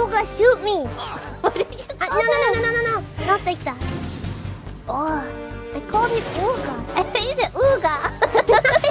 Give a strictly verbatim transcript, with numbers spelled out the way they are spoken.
Ooga, shoot me! What did you Uh, call no, no, no, no, no, no, no, not like that. Oh, I called it Ooga. I thought you said Ooga.